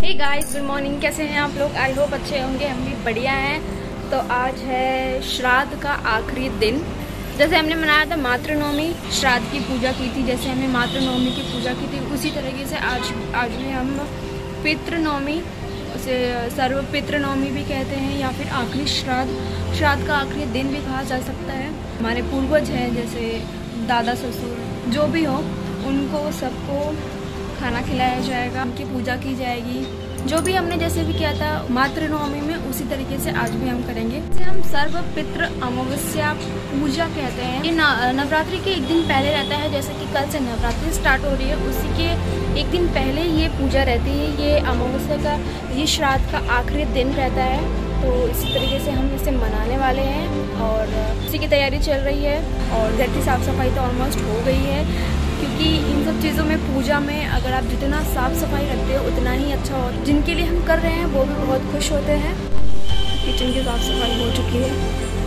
Hey guys, good morning. कैसे हैं आप लोग? आई होप अच्छे होंगे, हम भी बढ़िया हैं। तो आज है श्राद्ध का आखिरी दिन। जैसे हमने मनाया था मातृनवमी, श्राद्ध की पूजा की थी, जैसे हमने मातृनवमी की पूजा की थी, उसी तरीके से आज में हम पितृनवमी, उसे सर्व पितृनवमी भी कहते हैं, या फिर आखिरी श्राद्ध का आखिरी दिन भी कहा जा सकता है। हमारे पूर्वज हैं, जैसे दादा ससुर जो भी हो, उनको सबको खाना खिलाया जाएगा, उनकी पूजा की जाएगी। जो भी हमने जैसे भी किया था मातृनवमी में, उसी तरीके से आज भी हम करेंगे। इसे हम सर्व पितृ अमावस्या पूजा कहते हैं। ये नवरात्रि के एक दिन पहले रहता है, जैसे कि कल से नवरात्रि स्टार्ट हो रही है, उसी के एक दिन पहले ये पूजा रहती है। ये अमावस्या का, ये श्राद्ध का आखिरी दिन रहता है। तो इसी तरीके से हम इसे मनाने वाले हैं और इसी की तैयारी चल रही है। और घर की साफ़ सफाई तो ऑलमोस्ट हो गई है, क्योंकि इन सब चीज़ों में, पूजा में अगर आप जितना साफ़ सफाई रखते हो उतना ही अच्छा हो। जिनके लिए हम कर रहे हैं वो भी बहुत खुश होते हैं। किचन की साफ़ सफाई हो चुकी है,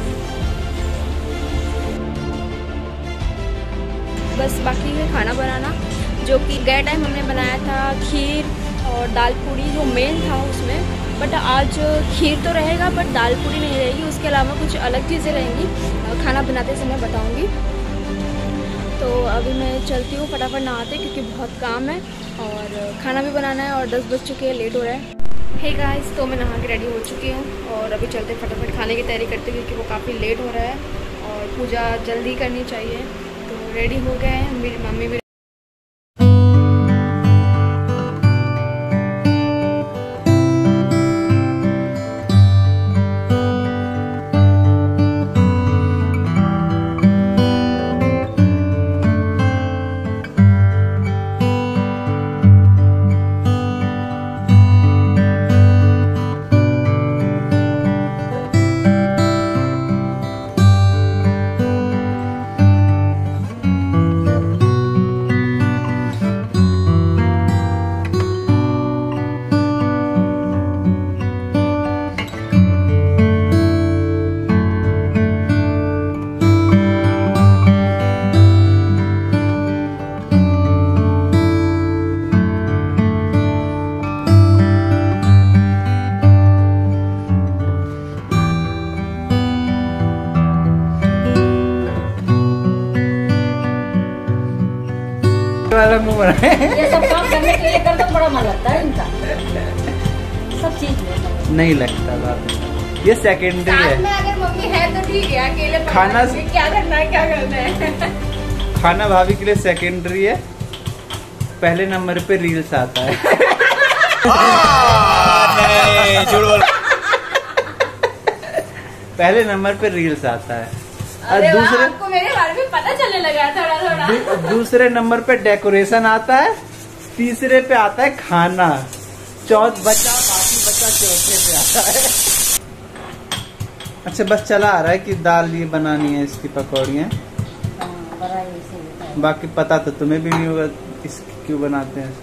बस बाकी है खाना बनाना, जो कि गए टाइम हमने बनाया था खीर और दाल पूड़ी, जो मेन था उसमें। बट आज खीर तो रहेगा, बट दाल पूड़ी नहीं रहेगी, उसके अलावा कुछ अलग चीज़ें रहेंगी। खाना बनाते समय बताऊँगी। तो अभी मैं चलती हूँ फटाफट नहाते, क्योंकि बहुत काम है और खाना भी बनाना है, और 10 बज चुके हैं, लेट हो रहा है। हे गाइस, तो मैं नहा के रेडी हो चुकी हूँ और अभी चलते फटाफट खाने की तैयारी करते, क्योंकि वो काफ़ी लेट हो रहा है और पूजा जल्दी करनी चाहिए। तो रेडी हो गए हैं, मेरी मम्मी भी। वाला मुंह बनाए। ये सब काम करने के लिए कर दो, बड़ा मन लगता है इनका, सब चीज में नहीं लगता बात, ये सेकेंडरी है। में अगर मम्मी है तो ठीक है, अकेले खाना क्या करना है। खाना भाभी के लिए सेकेंडरी है, पहले नंबर पे रील्स आता है। पहले नंबर पे रील्स आता है, और दूसरे आपको मेरे बारे में पता चलने लगा है थोड़ा। दूसरे नंबर पे डेकोरेशन आता है, तीसरे पे आता है खाना, बाकी बचा चौथे पे आता है। अच्छा, बस चला आ रहा है कि दाल ये बनानी है, इसकी पकौड़ियाँ। बाकी पता तो तुम्हें भी नहीं होगा इसकी क्यों बनाते हैं।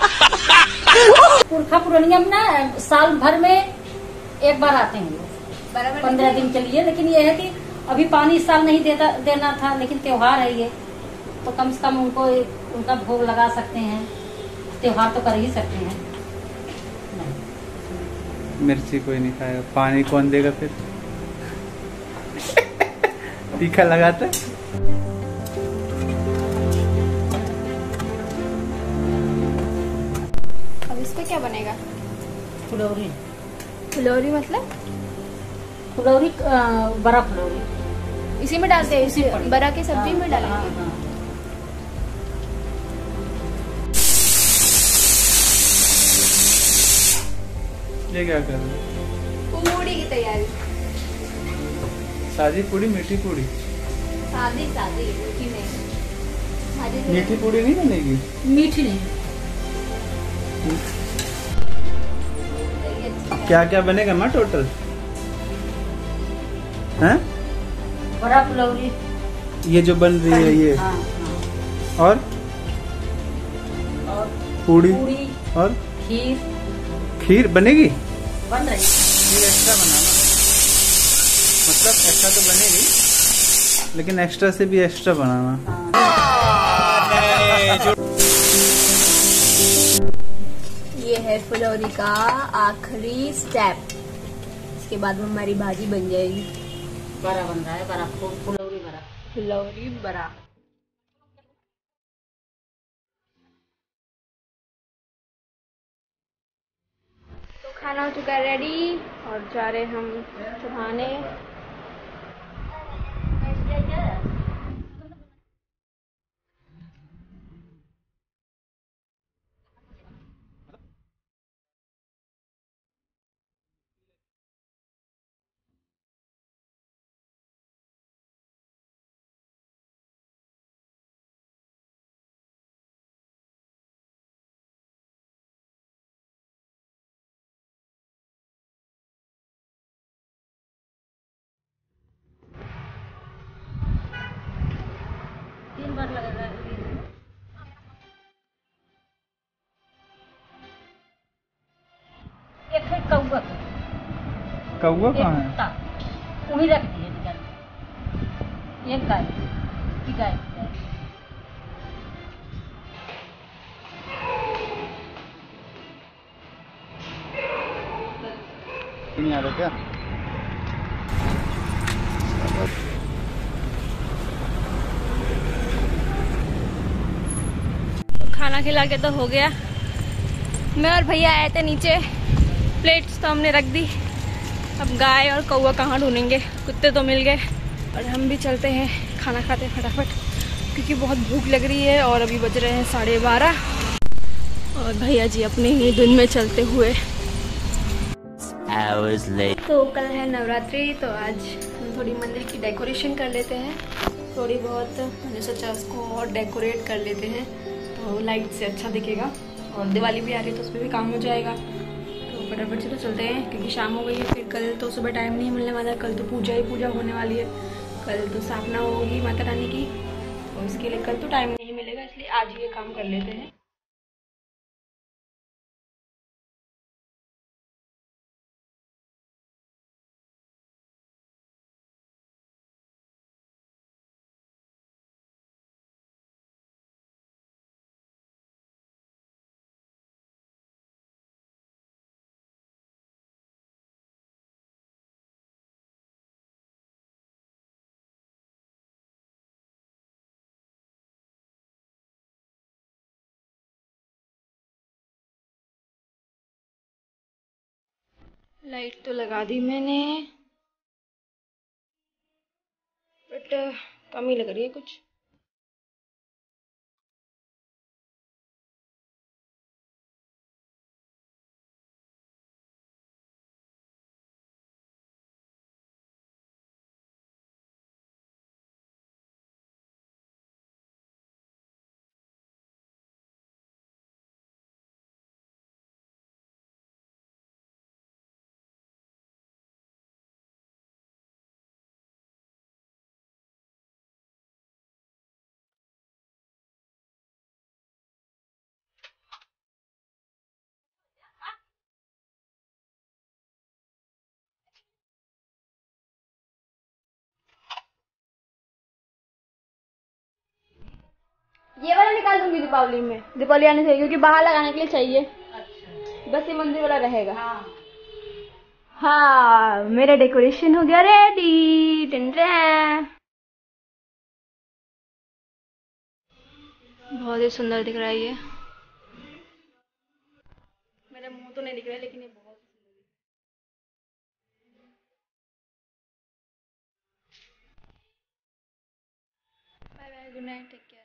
पुरखा पुरानिया में ना साल भर में एक बार आते हैं, 15 दिन के लिए। लेकिन ये है कि अभी पानी इस साल नहीं देना था, लेकिन त्योहार है ये, तो कम से कम उनका भोग लगा सकते हैं, त्योहार तो कर ही सकते हैं। मिर्ची कोई नहीं खाएगा, पानी कौन देगा फिर? तीखा लगाता है। अब इस पे क्या बनेगा? फुलौरी। फुलौरी मतलब फुलौरी, बड़ा फुलौरी इसी में डालते हैं, इसी बरा की सब्जी में डालेंगे। ये क्या कर रहे हो? पूड़ी की तैयारी। सादी पूड़ी, मीठी पूड़ी? सादी मीठी नहीं। मीठी पूड़ी नहीं बनेगी? मीठी नहीं। क्या क्या बनेगा माँ टोटल? हैं? बड़ा फुलौरी, ये जो बन रही है ये, हाँ। और पूड़ी और खीर बनेगी। बन रही है। खीर एक्स्ट्रा बनाना, मतलब एक्स्ट्रा तो बनेगी, लेकिन एक्स्ट्रा से भी एक्स्ट्रा बनाना। ये है है फुलौरी का आखिरी स्टेप। इसके बाद में हमारी भाजी बन जाएगी। बड़ा बन रहा है, बड़ा फुलौरी बड़ा। फुलौरी बड़ा। तो खाना हो चुका है रेडी और जा रहे हम चढ़ाने। तीन बार लगेगा। एक है कौवा। कौवा एक कहाँ है? कुत्ता वहीं रख दिए निकाल के। एक गाय की गाय। नहीं आ रहा क्या? खाना खिला के तो हो गया। मैं और भैया आए थे नीचे, प्लेट्स तो हमने रख दी। अब गाय और कौवा कहाँ ढूंढेंगे, कुत्ते तो मिल गए। और हम भी चलते हैं खाना खाते फटाफट, क्योंकि बहुत भूख लग रही है। और अभी बज रहे हैं 12:30 और भैया जी अपने ही दिन में चलते हुए। तो कल है नवरात्रि, तो आज हम थोड़ी मंदिर की डेकोरेशन कर लेते हैं। थोड़ी बहुत मैंने सोचा उसको और डेकोरेट कर लेते हैं, तो लाइट से अच्छा दिखेगा। और दिवाली भी आ रही है तो उसमें भी काम हो जाएगा। तो फटाफट से तो चलते हैं, क्योंकि शाम हो गई है। फिर कल तो सुबह टाइम नहीं मिलने वाला, कल तो पूजा ही पूजा होने वाली है। कल तो स्थापना होगी माता रानी की, तो इसके लिए कल तो टाइम नहीं मिलेगा, इसलिए आज ही ये काम कर लेते हैं। लाइट तो लगा दी मैंने, बट कम ही लग रही है कुछ। ये वाला निकाल दूंगी दीपावली में, दीपावली आने से, क्योंकि बाहर लगाने के लिए चाहिए। बस ये मंदिर वाला रहेगा। हाँ, मेरा डेकोरेशन हो गया रेडी। बहुत ही सुंदर दिख रहा है ये। मेरा मुंह तो नहीं दिख रहा है, लेकिन ये बहुत सुंदर दिख रहा है। Bye bye, good night, take care.